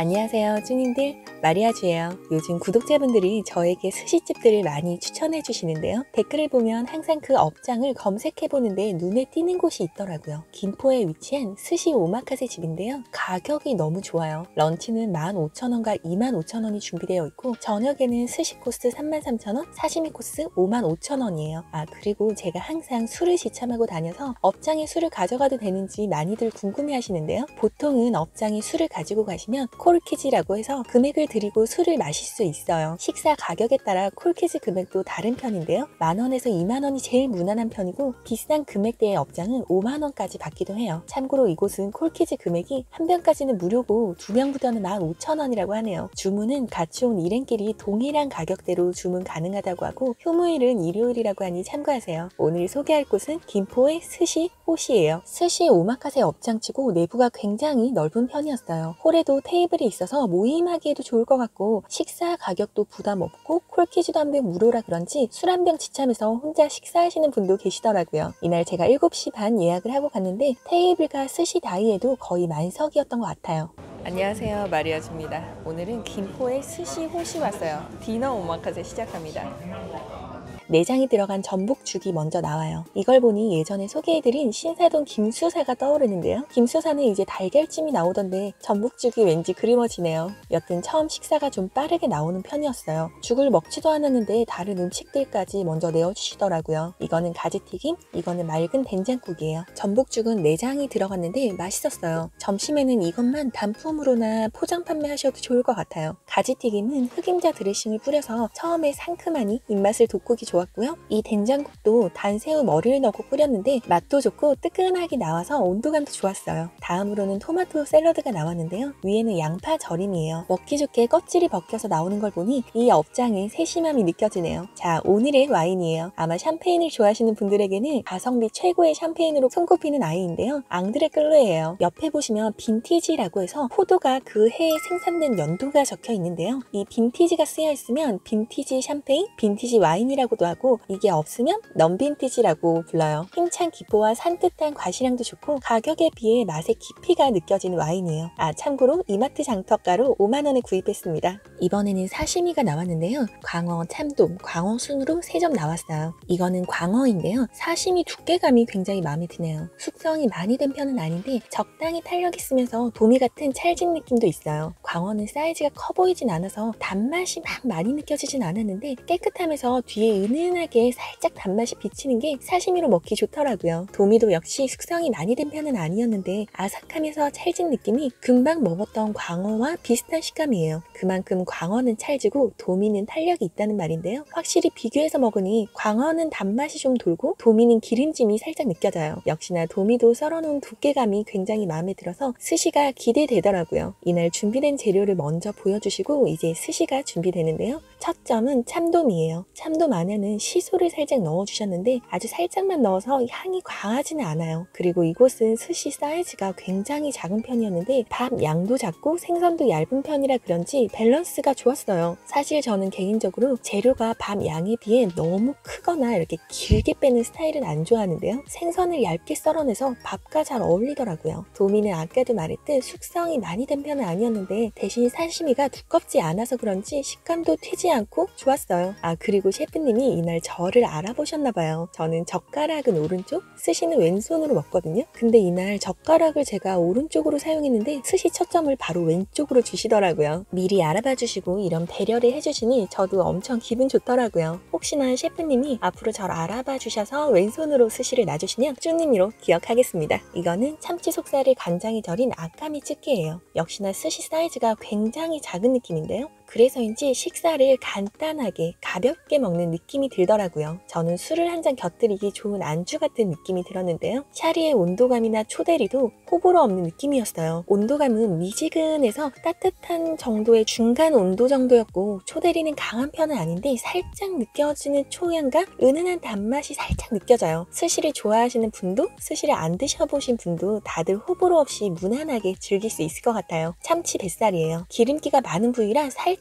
안녕하세요 쭈님들, 마리아주예요. 요즘 구독자분들이 저에게 스시집들을 많이 추천해 주시는데요. 댓글을 보면 항상 그 업장을 검색해 보는데 눈에 띄는 곳이 있더라고요. 김포에 위치한 스시 오마카세 집인데요. 가격이 너무 좋아요. 런치는 15,000원과 25,000원이 준비되어 있고 저녁에는 스시 코스 33,000원, 사시미 코스 55,000원이에요. 그리고 제가 항상 술을 지참하고 다녀서 업장에 술을 가져가도 되는지 많이들 궁금해 하시는데요. 보통은 업장에 술을 가지고 가시면 콜키즈라고 해서 금액을 드리고 술을 마실 수 있어요. 식사 가격에 따라 콜키즈 금액도 다른 편인데요. 만원에서 2만원이 제일 무난한 편이고 비싼 금액대의 업장은 5만원까지 받기도 해요. 참고로 이곳은 콜키즈 금액이 한 병까지는 무료고 두 병부터는 15,000원이라고 하네요. 주문은 같이 온 일행끼리 동일한 가격대로 주문 가능하다고 하고 휴무일은 일요일이라고 하니 참고하세요. 오늘 소개할 곳은 김포의 스시 호시예요. 스시 오마카세 업장치고 내부가 굉장히 넓은 편이었어요. 홀에도 테이블이 있어서 모임하기에도 좋을 것 같고 식사 가격도 부담 없고 콜키즈도 한 병 무료라 그런지 술 한 병 지참해서 혼자 식사하시는 분도 계시더라고요. 이날 제가 7시 반 예약을 하고 갔는데 테이블과 스시 다이에도 거의 만석이었던 것 같아요. 안녕하세요, 마리아주입니다. 오늘은 김포의 스시 호시 왔어요. 디너 오마카세 시작합니다. 내장이 들어간 전복죽이 먼저 나와요. 이걸 보니 예전에 소개해드린 신사동 김수사가 떠오르는데요. 김수사는 이제 달걀찜이 나오던데 전복죽이 왠지 그리워지네요. 여튼 처음 식사가 좀 빠르게 나오는 편이었어요. 죽을 먹지도 않았는데 다른 음식들까지 먼저 내어주시더라고요. 이거는 가지튀김, 이거는 맑은 된장국이에요. 전복죽은 내장이 들어갔는데 맛있었어요. 점심에는 이것만 단품으로나 포장 판매하셔도 좋을 것 같아요. 가지튀김은 흑임자 드레싱을 뿌려서 처음에 상큼하니 입맛을 돋구기 좋았고요. 이 된장국도 단새우 머리를 넣고 끓였는데 맛도 좋고 뜨끈하게 나와서 온도감도 좋았어요. 다음으로는 토마토 샐러드가 나왔는데요. 위에는 양파 절임이에요. 먹기 좋게 껍질이 벗겨서 나오는 걸 보니 이 업장의 세심함이 느껴지네요. 자, 오늘의 와인이에요. 아마 샴페인을 좋아하시는 분들에게는 가성비 최고의 샴페인으로 손꼽히는 아이인데요. 앙드레 클로예요. 옆에 보시면 빈티지라고 해서 포도가 그 해에 생산된 연도가 적혀 있는데요. 이 빈티지가 쓰여 있으면 빈티지 샴페인, 빈티지 와인이라고도 하고 이게 없으면 넘빈티지라고 불러요. 힘찬 기포와 산뜻한 과시량도 좋고 가격에 비해 맛의 깊이가 느껴지는 와인이에요. 참고로 이마트 장터가로 5만원에 구입했습니다. 이번에는 사시미가 나왔는데요. 광어, 참돔, 광어 순으로 3점 나왔어요. 이거는 광어인데요. 사시미 두께감이 굉장히 마음에 드네요. 숙성이 많이 된 편은 아닌데 적당히 탄력 있으면서 도미 같은 찰진 느낌도 있어요. 광어는 사이즈가 커 보이진 않아서 단맛이 막 많이 느껴지진 않았는데 깨끗하면서 뒤에 은은하게 살짝 단맛이 비치는 게 사시미로 먹기 좋더라고요. 도미도 역시 숙성이 많이 된 편은 아니었는데 아삭하면서 찰진 느낌이 금방 먹었던 광어와 비슷한 식감이에요. 그만큼 광어는 찰지고 도미는 탄력이 있다는 말인데요. 확실히 비교해서 먹으니 광어는 단맛이 좀 돌고 도미는 기름짐이 살짝 느껴져요. 역시나 도미도 썰어놓은 두께감이 굉장히 마음에 들어서 스시가 기대되더라고요. 이날 준비된 재료를 먼저 보여주시고 이제 스시가 준비되는데요. 첫 점은 참돔이에요. 참돔 안에는 시소를 살짝 넣어주셨는데 아주 살짝만 넣어서 향이 강하지는 않아요. 그리고 이곳은 스시 사이즈가 굉장히 작은 편이었는데 밥 양도 작고 생선도 얇은 편이라 그런지 밸런스가 좋았어요. 사실 저는 개인적으로 재료가 밥 양에 비해 너무 크거나 이렇게 길게 빼는 스타일은 안 좋아하는데요. 생선을 얇게 썰어내서 밥과 잘 어울리더라고요. 도미는 아까도 말했듯 숙성이 많이 된 편은 아니었는데 대신 사시미가 두껍지 않아서 그런지 식감도 튀지 않고 좋았어요. 그리고 셰프님이 이날 저를 알아보셨나봐요. 저는 젓가락은 오른쪽, 스시는 왼손으로 먹거든요. 근데 이날 젓가락을 제가 오른쪽으로 사용했는데 스시 첫 점을 바로 왼쪽으로 주시더라고요. 미리 알아봐 주시고 이런 배려를 해주시니 저도 엄청 기분 좋더라고요. 혹시나 셰프님이 앞으로 저를 알아봐 주셔서 왼손으로 스시를 놔주시면 쭈님이로 기억하겠습니다. 이거는 참치 속살을 간장에 절인 아카미 찌개예요. 역시나 스시 사이즈가 굉장히 작은 느낌인데요. 그래서인지 식사를 간단하게 가볍게 먹는 느낌이 들더라고요. 저는 술을 한 잔 곁들이기 좋은 안주 같은 느낌이 들었는데요. 샤리의 온도감이나 초대리도 호불호 없는 느낌이었어요. 온도감은 미지근해서 따뜻한 정도의 중간 온도 정도였고 초대리는 강한 편은 아닌데 살짝 느껴지는 초향과 은은한 단맛이 살짝 느껴져요. 스시를 좋아하시는 분도 스시를 안 드셔보신 분도 다들 호불호 없이 무난하게 즐길 수 있을 것 같아요. 참치 뱃살이에요. 기름기가 많은 부위라 살짝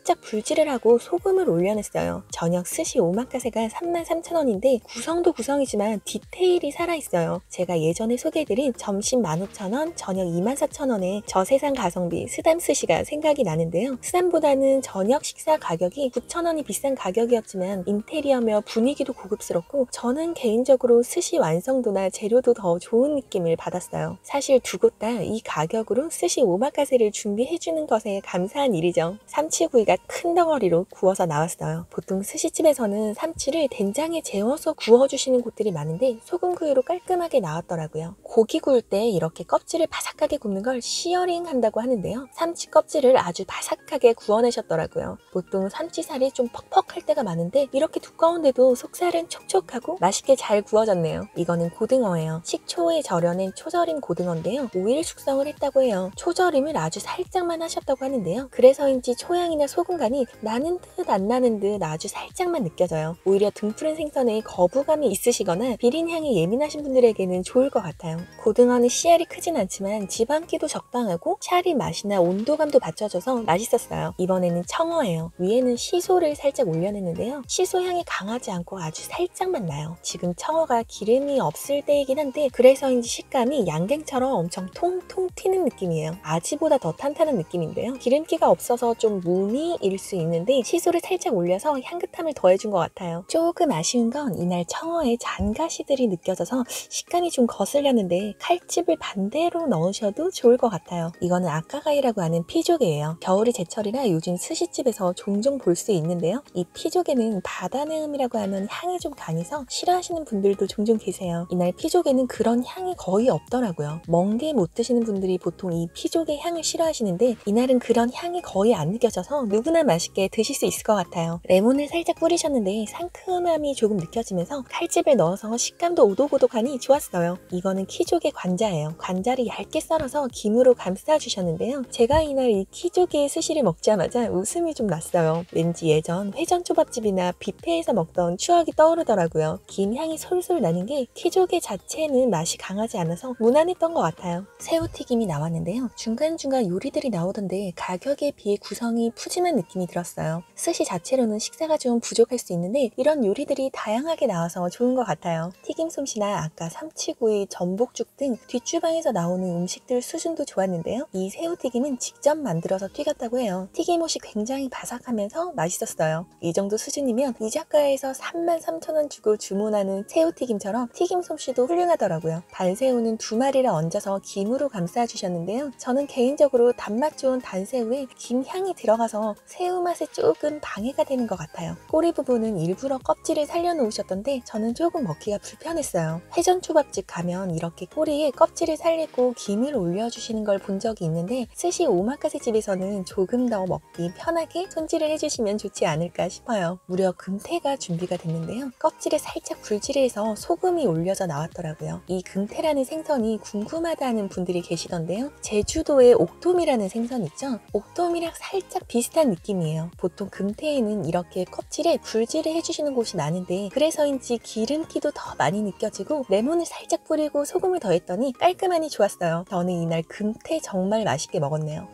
살짝 불질을 하고 소금을 올려냈어요. 저녁 스시 오마카세가 33,000원인데 구성도 구성이지만 디테일이 살아있어요. 제가 예전에 소개해드린 점심 15,000원, 저녁 24,000원의 저세상 가성비 스담 스시가 생각이 나는데요. 스담보다는 저녁 식사 가격이 9,000원이 비싼 가격이었지만 인테리어며 분위기도 고급스럽고 저는 개인적으로 스시 완성도나 재료도 더 좋은 느낌을 받았어요. 사실 두 곳 다 이 가격으로 스시 오마카세를 준비해주는 것에 감사한 일이죠. 삼치구이가 큰 덩어리로 구워서 나왔어요. 보통 스시집에서는 삼치를 된장에 재워서 구워주시는 곳들이 많은데 소금구이로 깔끔하게 나왔더라고요. 고기 구울 때 이렇게 껍질을 바삭하게 굽는 걸 시어링 한다고 하는데요. 삼치 껍질을 아주 바삭하게 구워내셨더라고요. 보통 삼치살이 좀 퍽퍽할 때가 많은데 이렇게 두꺼운데도 속살은 촉촉하고 맛있게 잘 구워졌네요. 이거는 고등어예요. 식초에 절여낸 초절임 고등어인데요. 5일 숙성을 했다고 해요. 초절임을 아주 살짝만 하셨다고 하는데요. 그래서인지 초향이나 소금간이 나는 듯 안 나는 듯 아주 살짝만 느껴져요. 오히려 등푸른 생선에 거부감이 있으시거나 비린향에 예민하신 분들에게는 좋을 것 같아요. 고등어는 씨알이 크진 않지만 지방기도 적당하고 샤리 맛이나 온도감도 받쳐줘서 맛있었어요. 이번에는 청어예요. 위에는 시소를 살짝 올려냈는데요. 시소 향이 강하지 않고 아주 살짝만 나요. 지금 청어가 기름이 없을 때이긴 한데 그래서인지 식감이 양갱처럼 엄청 통통 튀는 느낌이에요. 아지보다 더 탄탄한 느낌인데요. 기름기가 없어서 좀 무미일 수 있는데 시소를 살짝 올려서 향긋함을 더해준 것 같아요. 조금 아쉬운 건 이날 청어에 잔가시들이 느껴져서 식감이 좀 거슬렸는데 칼집을 반대로 넣으셔도 좋을 것 같아요. 이거는 아까가이라고 하는 피조개예요. 겨울이 제철이라 요즘 스시집에서 종종 볼 수 있는데요. 이 피조개는 바다내음이라고 하면 향이 좀 강해서 싫어하시는 분들도 종종 계세요. 이날 피조개는 그런 향이 거의 없더라고요. 멍게 못 드시는 분들이 보통 이 피조개 향을 싫어하시는데 이날은 그런 향이 거의 안 느껴져서 누구나 맛있게 드실 수 있을 것 같아요. 레몬을 살짝 뿌리셨는데 상큼함이 조금 느껴지면서 칼집을 넣어서 식감도 오독오독하니 좋았어요. 이거는 키조개 관자예요. 관자를 얇게 썰어서 김으로 감싸주셨는데요. 제가 이날 이 키조개 스시를 먹자마자 웃음이 좀 났어요. 왠지 예전 회전초밥집이나 뷔페에서 먹던 추억이 떠오르더라고요. 김 향이 솔솔 나는 게 키조개 자체는 맛이 강하지 않아서 무난했던 것 같아요. 새우튀김이 나왔는데요. 중간중간 요리들이 나오던데 가격에 비해 구성이 푸짐한 느낌이 들었어요. 스시 자체로는 식사가 좀 부족할 수 있는데 이런 요리들이 다양하게 나와서 좋은 것 같아요. 튀김 솜씨나 아까 삼치구이, 전복죽 등 뒷주방에서 나오는 음식들 수준도 좋았는데요. 이 새우튀김은 직접 만들어서 튀겼다고 해요. 튀김옷이 굉장히 바삭하면서 맛있었어요. 이 정도 수준이면 이자카야에서 33,000원 주고 주문하는 새우튀김처럼 튀김 솜씨도 훌륭하더라고요. 단새우는 2마리를 얹어서 김으로 감싸주셨는데요. 저는 개인적으로 단맛 좋은 단새우에 김향이 들어가서 새우 맛에 조금 방해가 되는 것 같아요. 꼬리 부분은 일부러 껍질을 살려놓으셨던데 저는 조금 먹기가 불편했어요. 회전초밥집 가면 이렇게 꼬리에 껍질을 살리고 김을 올려주시는 걸 본 적이 있는데 스시 오마카세 집에서는 조금 더 먹기 편하게 손질을 해주시면 좋지 않을까 싶어요. 무려 금태가 준비가 됐는데요. 껍질에 살짝 불질해서 소금이 올려져 나왔더라고요. 이 금태라는 생선이 궁금하다는 분들이 계시던데요. 제주도의 옥돔이라는 생선 있죠? 옥돔이랑 살짝 비슷한 느낌이에요. 보통 금태에는 이렇게 껍질에 불질을 해주시는 곳이 많은데 그래서인지 기름기도 더 많이 느껴지고 레몬을 살짝 뿌리고 소금을 더했더니 깔끔하니 좋았어요. 저는 이날 금태 정말 맛있게 먹었네요.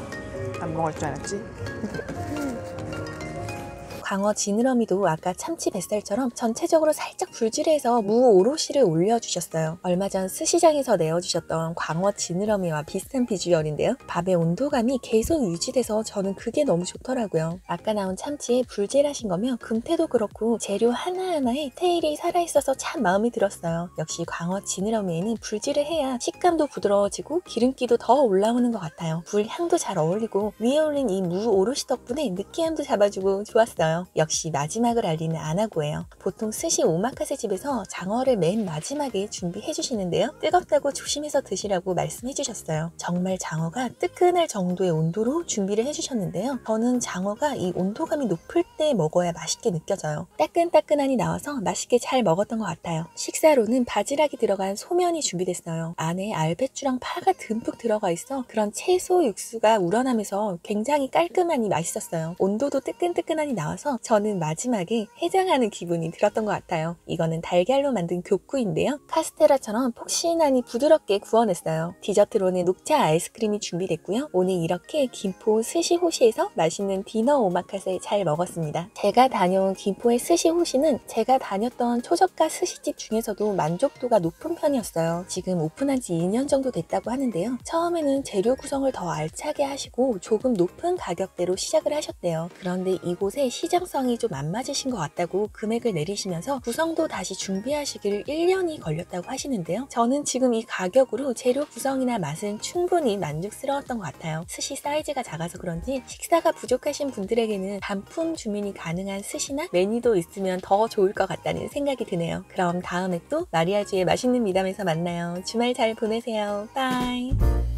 안 먹을 줄 알았지? 광어 지느러미도 아까 참치 뱃살처럼 전체적으로 살짝 불질해서 무 오롯이를 올려주셨어요. 얼마 전 스시장에서 내어주셨던 광어 지느러미와 비슷한 비주얼인데요. 밥의 온도감이 계속 유지돼서 저는 그게 너무 좋더라고요. 아까 나온 참치에 불질하신 거면 금태도 그렇고 재료 하나하나에 테일이 살아있어서 참 마음에 들었어요. 역시 광어 지느러미에는 불질을 해야 식감도 부드러워지고 기름기도 더 올라오는 것 같아요. 불향도 잘 어울리고 위에 올린 이 무 오롯이 덕분에 느끼함도 잡아주고 좋았어요. 역시 마지막을 알리는 아나고예요. 보통 스시 오마카세 집에서 장어를 맨 마지막에 준비해 주시는데요. 뜨겁다고 조심해서 드시라고 말씀해 주셨어요. 정말 장어가 뜨끈할 정도의 온도로 준비를 해 주셨는데요. 저는 장어가 이 온도감이 높을 때 먹어야 맛있게 느껴져요. 따끈따끈하니 나와서 맛있게 잘 먹었던 것 같아요. 식사로는 바지락이 들어간 소면이 준비됐어요. 안에 알배추랑 파가 듬뿍 들어가 있어 그런 채소 육수가 우러나면서 굉장히 깔끔하니 맛있었어요. 온도도 뜨끈뜨끈하니 나와서 있어서 저는 마지막에 해장하는 기분이 들었던 것 같아요. 이거는 달걀로 만든 교쿠인데요. 카스테라처럼 폭신하니 부드럽게 구워냈어요. 디저트로는 녹차 아이스크림이 준비됐고요. 오늘 이렇게 김포 스시호시에서 맛있는 디너 오마카세 잘 먹었습니다. 제가 다녀온 김포의 스시호시는 제가 다녔던 초저가 스시집 중에서도 만족도가 높은 편이었어요. 지금 오픈한 지 2년 정도 됐다고 하는데요. 처음에는 재료 구성을 더 알차게 하시고 조금 높은 가격대로 시작을 하셨대요. 그런데 이곳의 시장성이 좀 안 맞으신 것 같다고 금액을 내리시면서 구성도 다시 준비하시길 1년이 걸렸다고 하시는데요. 저는 지금 이 가격으로 재료 구성이나 맛은 충분히 만족스러웠던 것 같아요. 스시 사이즈가 작아서 그런지 식사가 부족하신 분들에게는 단품 주문이 가능한 스시나 메뉴도 있으면 더 좋을 것 같다는 생각이 드네요. 그럼 다음에 또 마리아주의 맛있는 미담에서 만나요. 주말 잘 보내세요. 빠이.